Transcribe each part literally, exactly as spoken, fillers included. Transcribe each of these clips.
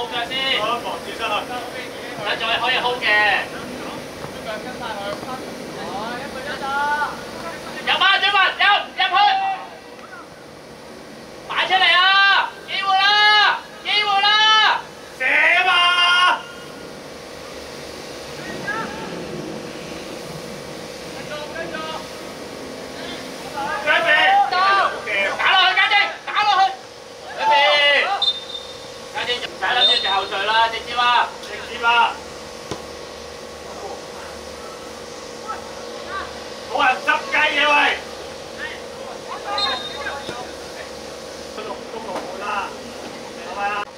腳先。 好，防住身啊！ 有仲係可以 hold 嘅。 腳跟晒佢。哦，一個一咋？ 入啊，張文，入入去。擺出嚟啊！機會啦，機會啦！ 射啊嘛！跟住， 打落去，家姐，打落去。準備，家姐唔使諗住隻後腿啦，直接啊！ 直接啊！冇人執雞嘢喂！中中路冇啦，係咪啊？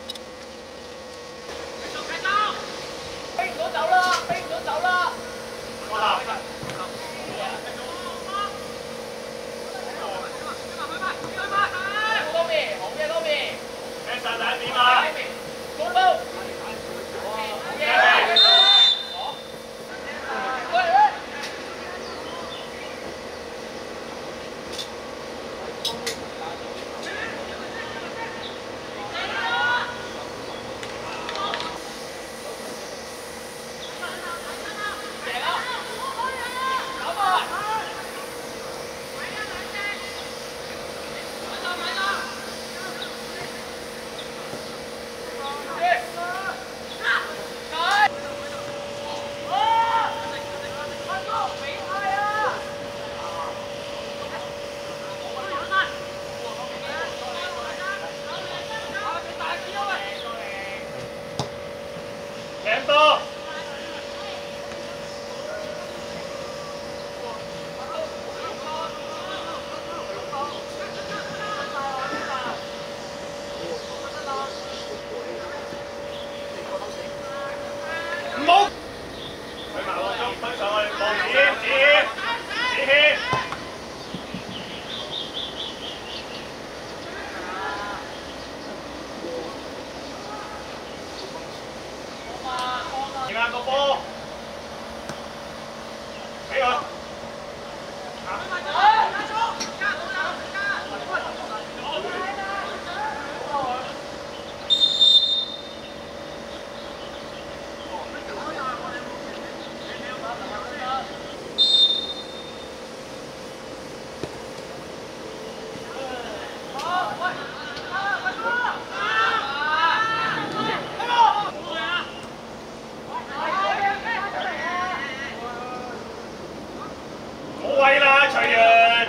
飛唔到走啦，飛唔到走啦。 我啦。 嗰邊，好嘅嗰邊。 咩實體點啊？ 高高。好嘢。 贏多！唔好！去埋個中推上去，望子謙，子謙，子謙。而家個波，俾佢。冇位啦，徐源。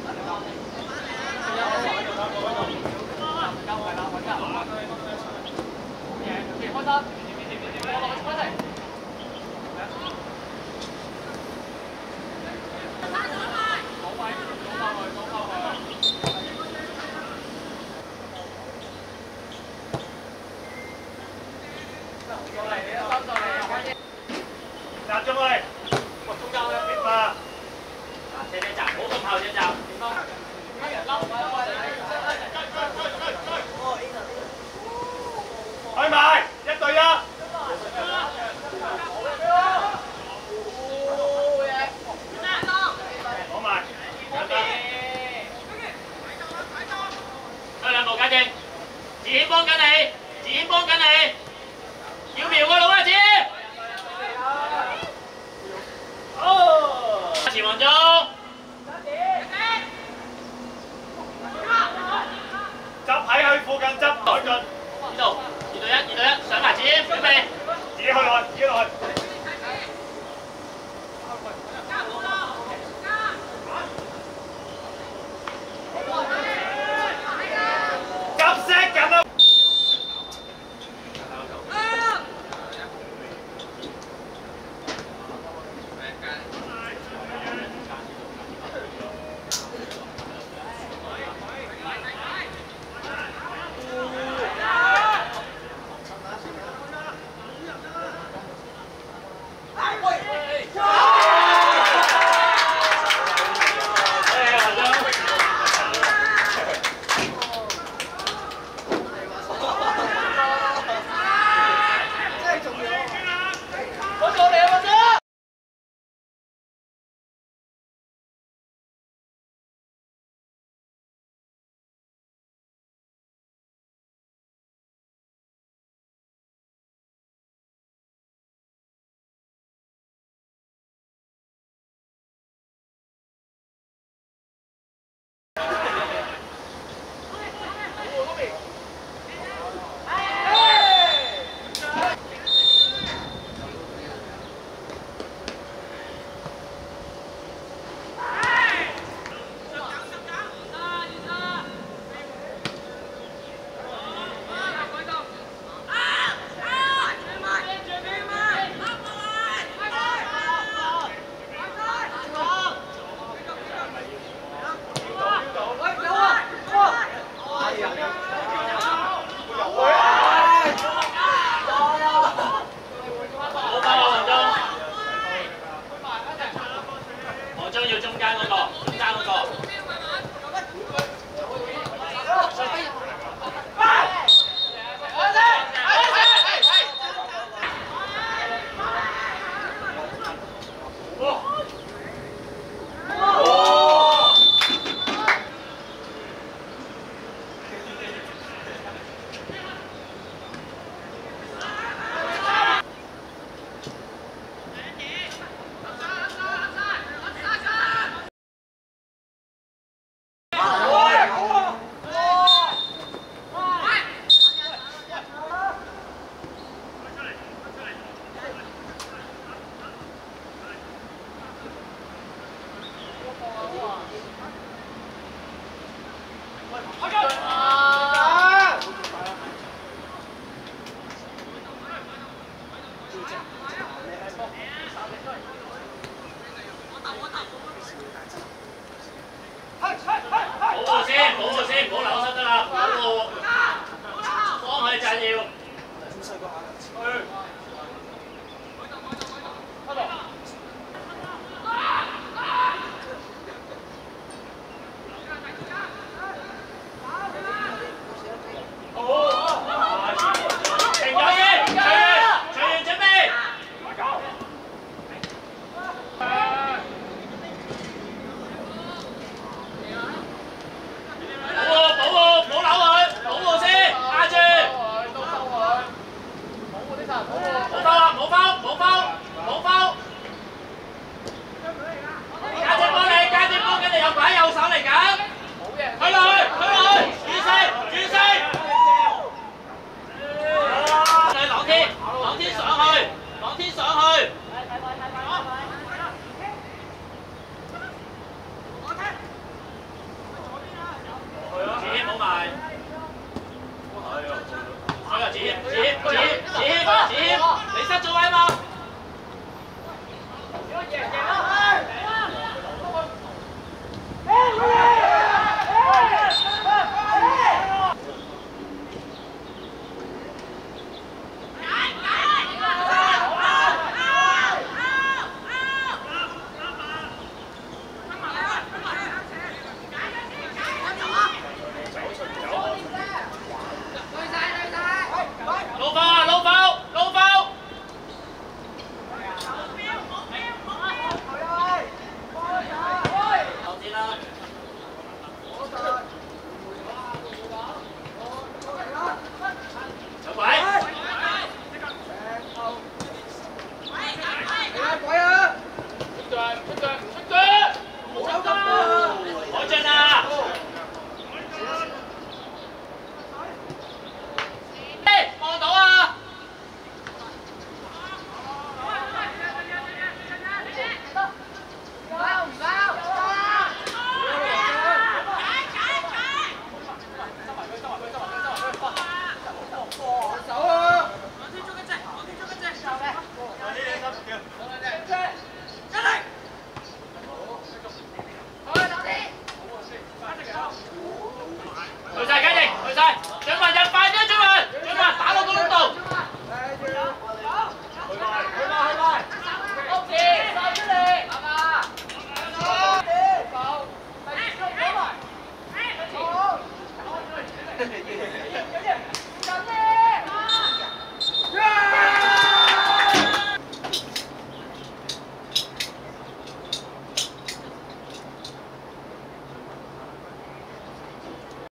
集中去，中間咧變化。 斜斜閘，好咁後斜閘。 開埋，一對一。攞埋，簡單。 推兩步家姐，子謙幫緊你，子謙幫緊你，要瞄個腦啊子謙！哦，前黃忠。 執喺佢附近執改進。 呢度，二對一，二對一，上埋子謙，準備。 自己去落，自己落去。執 set 緊啊！ 保護先，唔好扭身得啦，保護，幫佢陣要。停咗先，隨緣，隨緣準備。保護，保護，唔好扭佢，保護先，壓住。 都收佢，保護啲神，保護。 冇包啊！冇包，冇包，冇包。家姐幫你，家姐幫緊你，有擺右手嚟緊。去落去，去落去，轉勢，轉勢。你朗天，朗天上去，朗天上去。子謙冇埋。係啊，子謙，子謙，子謙，子謙，子謙，你失咗位嘛？